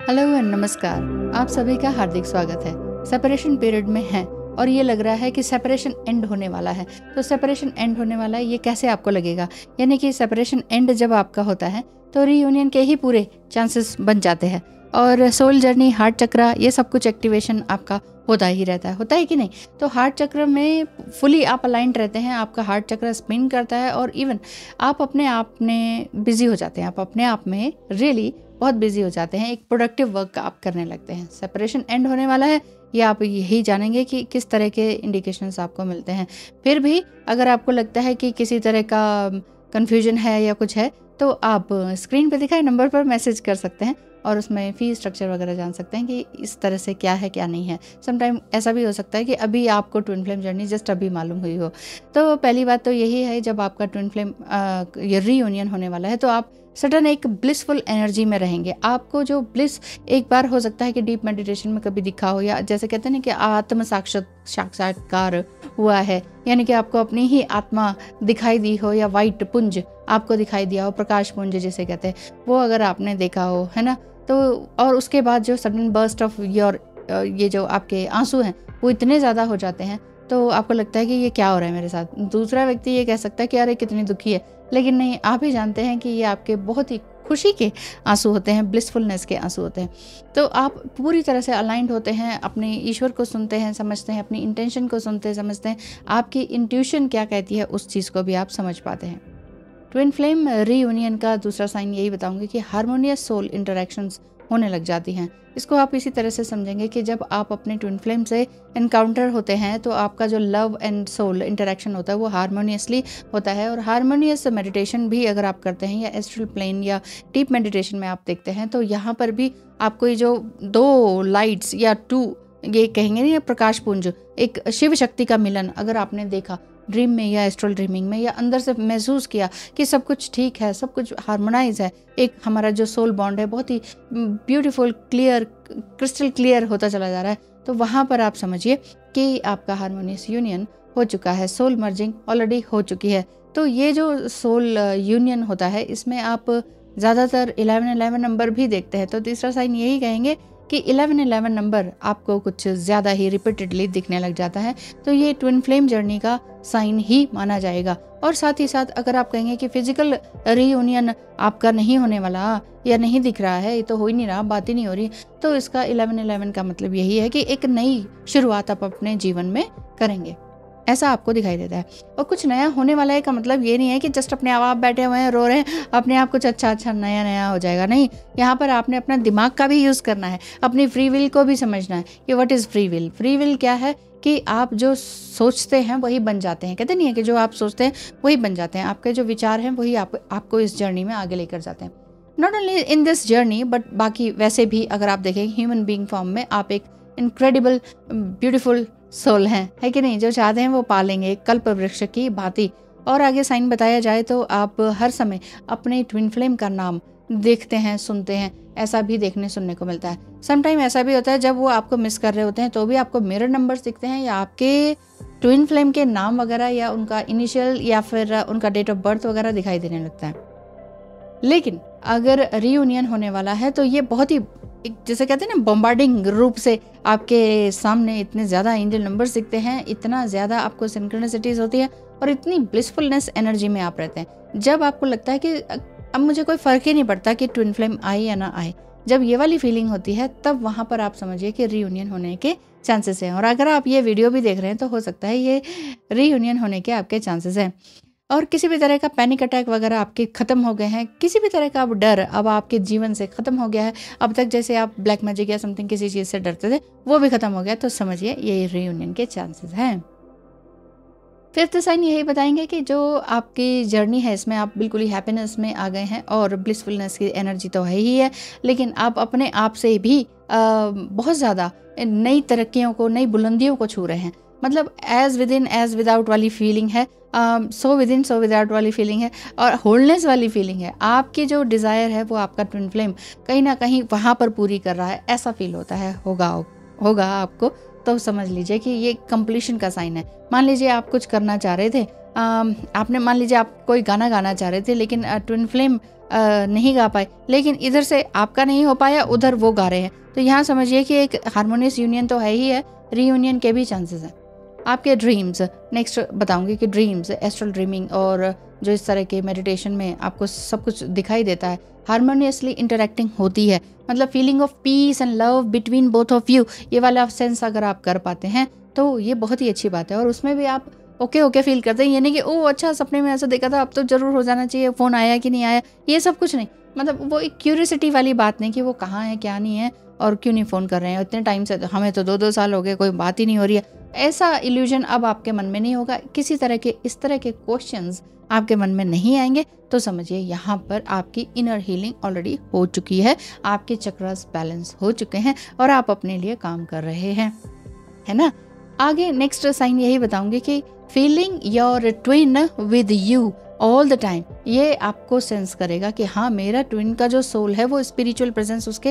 Hello and नमस्कार। आप सभी का हार्दिक स्वागत है। सेपरेशन पीरियड में हैं और ये लग रहा है कि सेपरेशन एंड होने वाला है। तो सेपरेशन एंड होने वाला है, ये कैसे आपको लगेगा? यानी कि सेपरेशन एंड जब आपका होता है तो रीयूनियन के ही पूरे चांसेस बन जाते हैं और सोल जर्नी, हार्ट चक्र, ये सब कुछ एक्टिवेशन आपका होता ही रहता है कि नहीं? तो हार्ट चक्र में फुली आप अलाइंड रहते हैं, आपका हार्ट चक्र स्पिन करता है और इवन आप अपने आप में बिजी हो जाते हैं। आप अपने आप में रियली बहुत बिजी हो जाते हैं, एक प्रोडक्टिव वर्क आप करने लगते हैं। सेपरेशन एंड होने वाला है, ये आप यही जानेंगे कि किस तरह के इंडिकेशंस आपको मिलते हैं। फिर भी अगर आपको लगता है कि किसी तरह का कन्फ्यूजन है या कुछ है तो आप स्क्रीन पे दिखाए नंबर पर मैसेज कर सकते हैं और उसमें फी स्ट्रक्चर वगैरह जान सकते हैं कि इस तरह से क्या है क्या नहीं है। समटाइम ऐसा भी हो सकता है कि अभी आपको ट्विन फ्लेम जर्नी जस्ट अभी मालूम हुई हो। तो पहली बात तो यही है, जब आपका ट्विन फ्लेम रीयूनियन होने वाला है तो आप सडन एक ब्लिसफुल एनर्जी में रहेंगे। आपको जो ब्लिस एक बार हो सकता है कि डीप मेडिटेशन में कभी दिखा हो, या जैसे कहते हैं ना कि आत्म साक्षात्कार हुआ है, यानी कि आपको अपनी ही आत्मा दिखाई दी हो, या वाइट पुंज आपको दिखाई दिया हो, प्रकाश पुंज जिसे कहते हैं, वो अगर आपने देखा हो, है ना। तो और उसके बाद जो सडन बर्स्ट ऑफ योर ये जो आपके आंसू हैं वो इतने ज़्यादा हो जाते हैं तो आपको लगता है कि ये क्या हो रहा है मेरे साथ। दूसरा व्यक्ति ये कह सकता है कि अरे कितनी दुखी है, लेकिन नहीं, आप ही जानते हैं कि ये आपके बहुत ही खुशी के आंसू होते हैं, ब्लिसफुलनेस के आंसू होते हैं। तो आप पूरी तरह से अलाइंड होते हैं, अपने ईश्वर को सुनते हैं, समझते हैं, अपनी इंटेंशन को सुनते हैं, समझते हैं, आपकी इंट्यूशन क्या कहती है उस चीज़ को भी आप समझ पाते हैं। ट्विन फ्लेम रीयूनियन का दूसरा साइन यही बताऊंगी कि हार्मोनियस सोल इंटरेक्शंस होने लग जाती हैं। इसको आप इसी तरह से समझेंगे कि जब आप अपने ट्विन फ्लेम से एनकाउंटर होते हैं तो आपका जो लव एंड सोल इंटरेक्शन होता है वो हार्मोनियसली होता है। और हार्मोनियस मेडिटेशन भी अगर आप करते हैं या एस्ट्रल प्लेन या डीप मेडिटेशन में आप देखते हैं तो यहाँ पर भी आपको ये जो दो लाइट्स या टू, ये कहेंगे नहीं, प्रकाश पुंज, एक शिव शक्ति का मिलन अगर आपने देखा ड्रीम में या एस्ट्रल ड्रीमिंग में, या अंदर से महसूस किया कि सब कुछ ठीक है, सब कुछ हार्मोनाइज है, एक हमारा जो सोल बॉन्ड है बहुत ही ब्यूटीफुल, क्लियर, क्रिस्टल क्लियर होता चला जा रहा है, तो वहाँ पर आप समझिए कि आपका हार्मोनियस यूनियन हो चुका है, सोल मर्जिंग ऑलरेडी हो चुकी है। तो ये जो सोल यूनियन होता है इसमें आप ज़्यादातर 11-11 नंबर भी देखते हैं। तो तीसरा साइन यही कहेंगे कि 11-11 नंबर आपको कुछ ज़्यादा ही रिपीटेडली दिखने लग जाता है, तो ये ट्विन फ्लेम जर्नी का साइन ही माना जाएगा। और साथ ही साथ अगर आप कहेंगे कि फिजिकल रीयूनियन आपका नहीं होने वाला या नहीं दिख रहा है, ये तो हो ही नहीं रहा, बात ही नहीं हो रही, तो इसका 11-11 का मतलब यही है कि एक नई शुरुआत आप अपने जीवन में करेंगे, ऐसा आपको दिखाई देता है। और कुछ नया होने वाला है का मतलब ये नहीं है कि जस्ट अपने आप बैठे हुए हैं, रो रहे हैं, अपने आप कुछ अच्छा नया नया हो जाएगा। नहीं, यहाँ पर आपने अपना दिमाग का भी यूज़ करना है, अपनी फ्री विल को भी समझना है कि what is free will. Free will क्या है कि आप जो सोचते हैं वही बन जाते हैं। कहते नहीं है कि जो आप सोचते हैं वही बन जाते हैं, आपके जो विचार हैं वही आपको इस जर्नी में आगे लेकर जाते हैं। Not only in this journey but बाकी वैसे भी अगर आप देखें ह्यूमन बीइंग फॉर्म में आप एक इनक्रेडिबल ब्यूटीफुल सोल हैं, है कि नहीं? जो चाहते हैं वो पालेंगे कल्प वृक्ष की भांति। और आगे साइन बताया जाए तो आप हर समय अपने ट्विन फ्लेम का नाम देखते हैं, सुनते हैं, ऐसा भी देखने सुनने को मिलता है। समटाइम ऐसा भी होता है जब वो आपको मिस कर रहे होते हैं तो भी आपको मिरर नंबर्स दिखते हैं, या आपके ट्विन फ्लेम के नाम वगैरह या उनका इनिशियल या फिर उनका डेट ऑफ बर्थ वगैरह दिखाई देने लगता है। लेकिन अगर रीयूनियन होने वाला है तो ये बहुत ही जैसे कहते हैं ना बॉम्बार्डिंग रूप से आपके सामने इतने ज़्यादा एंजल नंबर्स दिखते हैं, इतना ज़्यादा आपको सिंक्रोनिसिटीज होती है और इतनी ब्लिसफुलनेस एनर्जी में आप रहते हैं। जब आपको लगता है कि अब मुझे कोई फ़र्क ही नहीं पड़ता कि ट्विन फ्लेम आए या ना आए, जब ये वाली फीलिंग होती है तब वहाँ पर आप समझिए कि रीयूनियन होने के चांसेस हैं। और अगर आप ये वीडियो भी देख रहे हैं तो हो सकता है ये रीयूनियन होने के आपके चांसेस हैं। और किसी भी तरह का पैनिक अटैक वगैरह आपके ख़त्म हो गए हैं, किसी भी तरह का अब डर अब आपके जीवन से ख़त्म हो गया है, अब तक जैसे आप ब्लैक मैजिक या समथिंग किसी चीज़ से डरते थे वो भी ख़त्म हो गया, तो समझिए ये रीयूनियन के चांसेस हैं। फिफ्थ साइन यही बताएंगे कि जो आपकी जर्नी है इसमें आप बिल्कुल ही हैप्पीनेस में आ गए हैं और ब्लिसफुलनेस की एनर्जी तो है ही है, लेकिन आप अपने आप से भी बहुत ज़्यादा नई तरक्कियों को, नई बुलंदियों को छू रहे हैं। मतलब as within as without वाली फीलिंग है, so within so without वाली फीलिंग है और होलनेस वाली फीलिंग है। आपकी जो डिज़ायर है वो आपका ट्विन फ्लेम कहीं ना कहीं वहाँ पर पूरी कर रहा है, ऐसा फील होता है, होगा आपको। तो समझ लीजिए कि ये कंप्लीशन का साइन है। मान लीजिए आप कुछ करना चाह रहे थे, आपने मान लीजिए आप कोई गाना गाना चाह रहे थे, लेकिन ट्विन फ्लेम नहीं गा पाए, लेकिन इधर से आपका नहीं हो पाया, उधर वो गा रहे हैं, तो यहाँ समझिए कि एक हारमोनियस यूनियन तो है ही है, रीयूनियन के भी चांसेस हैं। आपके ड्रीम्स, नेक्स्ट बताऊंगी कि ड्रीम्स, एस्ट्रल ड्रीमिंग और जो इस तरह के मेडिटेशन में आपको सब कुछ दिखाई देता है, हारमोनियसली इंटरेक्टिंग होती है, मतलब feeling of peace and love between both of you, ये वाला सेंस अगर आप कर पाते हैं तो ये बहुत ही अच्छी बात है। और उसमें भी आप ओके फील करते हैं, ये नहीं कि ओह अच्छा सपने में ऐसा देखा था, अब तो जरूर हो जाना चाहिए, फ़ोन आया कि नहीं आया, ये सब कुछ नहीं। मतलब वो एक क्यूरियोसिटी वाली बात नहीं कि वो कहाँ है क्या नहीं है और क्यों नहीं फ़ोन कर रहे हैं इतने टाइम से, हमें तो 2-2 साल हो गए, कोई बात ही नहीं हो रही है, ऐसा इल्यूजन अब आपके मन में नहीं होगा। किसी तरह के इस तरह के क्वेश्चंस आपके मन में नहीं आएंगे, तो समझिए यहाँ पर आपकी इनर हीलिंग ऑलरेडी हो चुकी है, आपके चक्रास बैलेंस हो चुके हैं और आप अपने लिए काम कर रहे हैं, है ना। आगे नेक्स्ट साइन यही बताऊंगी कि feeling your twin with you all the time, ये आपको सेंस करेगा कि हाँ मेरा ट्विन का जो सोल है वो स्पिरिचुअल प्रेजेंस उसके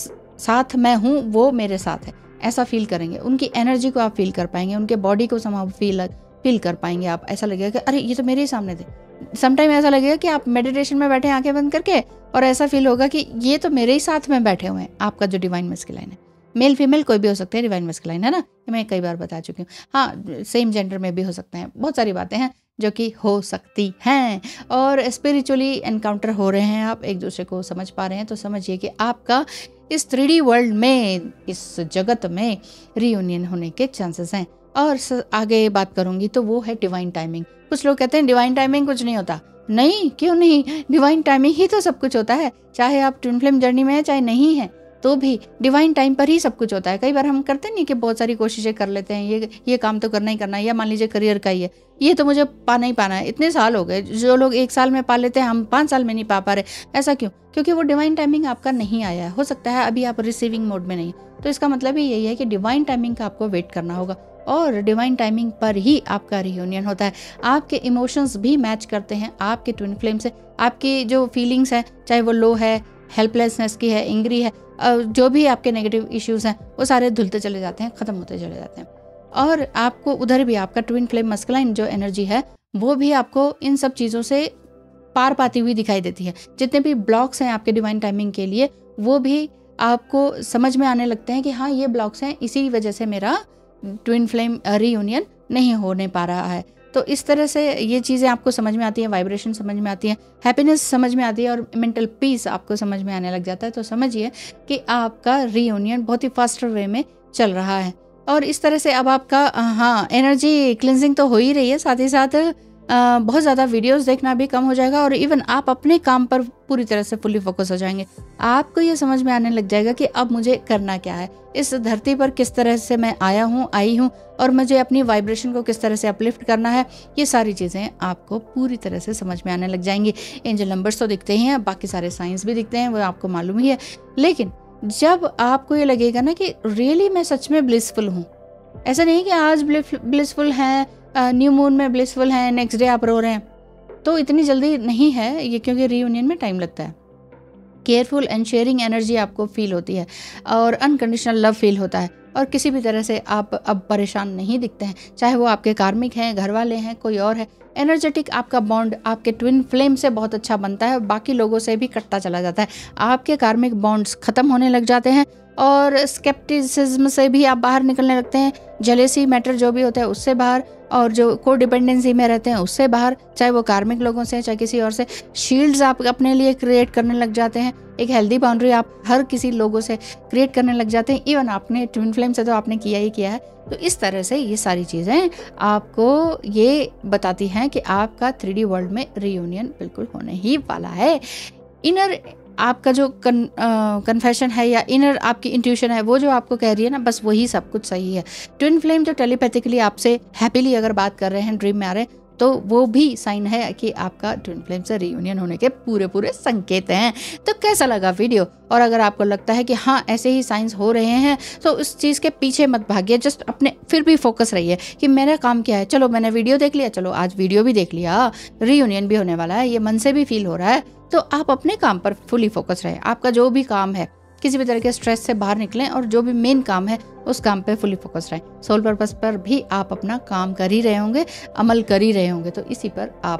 साथ मैं हूँ, वो मेरे साथ है, ऐसा फील करेंगे। उनकी एनर्जी को आप फील कर पाएंगे, उनके बॉडी को समाव फील कर पाएंगे आप। ऐसा लगेगा कि अरे ये तो मेरे ही सामने थे। समटाइम ऐसा लगेगा कि आप मेडिटेशन में बैठे आंखें बंद करके और ऐसा फील होगा कि ये तो मेरे ही साथ में बैठे हुए हैं। आपका जो डिवाइन मैस्कुलाइन है, मेल फीमेल कोई भी हो सकते हैं, डिवाइन मैस्कुलाइन है ना, ये मैं कई बार बता चुकी हूँ। हाँ सेम जेंडर में भी हो सकते हैं, बहुत सारी बातें हैं जो कि हो सकती हैं। और स्पिरिचुअली एनकाउंटर हो रहे हैं, आप एक दूसरे को समझ पा रहे हैं, तो समझिए कि आपका इस 3D वर्ल्ड में, इस जगत में रीयूनियन होने के चांसेस हैं। और आगे बात करूंगी तो वो है डिवाइन टाइमिंग। कुछ लोग कहते हैं डिवाइन टाइमिंग कुछ नहीं होता, नहीं क्यों नहीं, डिवाइन टाइमिंग ही तो सब कुछ होता है। चाहे आप ट्विन फ्लेम जर्नी में है चाहे नहीं है, तो भी डिवाइन टाइम पर ही सब कुछ होता है। कई बार हम करते नहीं कि बहुत सारी कोशिशें कर लेते हैं, ये काम तो करना ही करना है, या मान लीजिए करियर का ही है, ये तो मुझे पाना ही पाना है। इतने साल हो गए, जो लोग 1 साल में पा लेते हैं हम 5 साल में नहीं पा पा रहे, ऐसा क्यों? क्योंकि वो डिवाइन टाइमिंग आपका नहीं आया है। हो सकता है अभी आप रिसीविंग मोड में नहीं, तो इसका मतलब ही यही है कि डिवाइन टाइमिंग का आपको वेट करना होगा और डिवाइन टाइमिंग पर ही आपका रियूनियन होता है। आपके इमोशंस भी मैच करते हैं आपके ट्विन फ्लेम से। आपकी जो फीलिंग्स है, चाहे वो लो है, हेल्पलेसनेस की है, एंग्री है, जो भी आपके नेगेटिव इश्यूज हैं वो सारे धुलते चले जाते हैं, ख़त्म होते चले जाते हैं। और आपको उधर भी आपका ट्विन फ्लेम मस्कुलाइन जो एनर्जी है वो भी आपको इन सब चीज़ों से पार पाती हुई दिखाई देती है। जितने भी ब्लॉक्स हैं आपके डिवाइन टाइमिंग के लिए, वो भी आपको समझ में आने लगते हैं कि हाँ ये ब्लॉक्स हैं, इसी वजह से मेरा ट्विन फ्लेम रीयूनियन नहीं होने पा रहा है। तो इस तरह से ये चीज़ें आपको समझ में आती हैं, वाइब्रेशन समझ में आती है, हैप्पीनेस समझ में आती है और मेंटल पीस आपको समझ में आने लग जाता है। तो समझिए कि आपका रीयूनियन बहुत ही फास्टर वे में चल रहा है। और इस तरह से अब आपका हाँ एनर्जी क्लिनजिंग तो हो ही रही है, साथ ही साथ बहुत ज़्यादा वीडियोस देखना भी कम हो जाएगा और इवन आप अपने काम पर पूरी तरह से फुली फोकस हो जाएंगे। आपको ये समझ में आने लग जाएगा कि अब मुझे करना क्या है, इस धरती पर किस तरह से मैं आई हूँ और मुझे अपनी वाइब्रेशन को किस तरह से अपलिफ्ट करना है। ये सारी चीज़ें आपको पूरी तरह से समझ में आने लग जाएंगी। एंजल नंबर्स तो दिखते ही हैं, बाकी सारे साइंस भी दिखते हैं, वो आपको मालूम ही है। लेकिन जब आपको ये लगेगा ना कि रियली मैं सच में ब्लिसफुल हूँ, ऐसा नहीं कि आज ब्लिसफुल हैं, न्यू मून में ब्लिसफुल हैं, नेक्स्ट डे आप रो रहे हैं, तो इतनी जल्दी नहीं है ये, क्योंकि रीयूनियन में टाइम लगता है। केयरफुल एंड शेयरिंग एनर्जी आपको फील होती है और अनकंडीशनल लव फील होता है और किसी भी तरह से आप अब परेशान नहीं दिखते हैं, चाहे वो आपके कार्मिक हैं, घर वाले हैं, कोई और है। एनर्जेटिक आपका बॉन्ड आपके ट्विन फ्लेम से बहुत अच्छा बनता है और बाकी लोगों से भी कटता चला जाता है। आपके कार्मिक बॉन्ड्स खत्म होने लग जाते हैं और स्केप्टिसिज्म से भी आप बाहर निकलने लगते हैं, जेलेसी मैटर जो भी होता है उससे बाहर, और जो को डिपेंडेंसी में रहते हैं उससे बाहर, चाहे वो कार्मिक लोगों से चाहे किसी और से। शील्ड्स आप अपने लिए क्रिएट करने लग जाते हैं, एक हेल्दी बाउंड्री आप हर किसी लोगों से क्रिएट करने लग जाते हैं, इवन आपने ट्विन फ्लेम से तो आपने किया ही किया है। तो इस तरह से ये सारी चीज़ें आपको ये बताती हैं कि आपका 3D वर्ल्ड में रीयूनियन बिल्कुल होने ही वाला है। इनर आपका जो कन्फेशन है या इनर आपकी इंट्यूशन है, वो जो आपको कह रही है ना, बस वही सब कुछ सही है। ट्विन फ्लेम जो टेलीपैथिकली आपसे हैप्पीली अगर बात कर रहे हैं, ड्रीम में आ रहे हैं, तो वो भी साइन है कि आपका ट्विन फ्लेम से रीयूनियन होने के पूरे संकेत हैं। तो कैसा लगा वीडियो? और अगर आपको लगता है कि हाँ ऐसे ही साइंस हो रहे हैं, तो उस चीज़ के पीछे मत भागिए, जस्ट अपने फिर भी फोकस रहिए कि मेरा काम क्या है। चलो मैंने वीडियो देख लिया, चलो आज वीडियो भी देख लिया, रीयूनियन भी होने वाला है, ये मन से भी फील हो रहा है, तो आप अपने काम पर फुली फोकस रहें। आपका जो भी काम है, किसी भी तरह के स्ट्रेस से बाहर निकलें और जो भी मेन काम है उस काम पे फुली फोकस रहें। सोल पर्पस पर भी आप अपना काम कर ही रहे होंगे, अमल कर ही रहे होंगे, तो इसी पर आप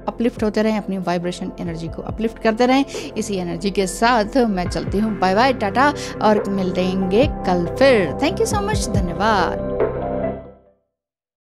अपलिफ्ट होते रहें, अपनी वाइब्रेशन एनर्जी को अपलिफ्ट करते रहें। इसी एनर्जी के साथ मैं चलती हूँ। बाय बाय, टाटा, और मिलेंगे कल फिर। थैंक यू सो मच, धन्यवाद।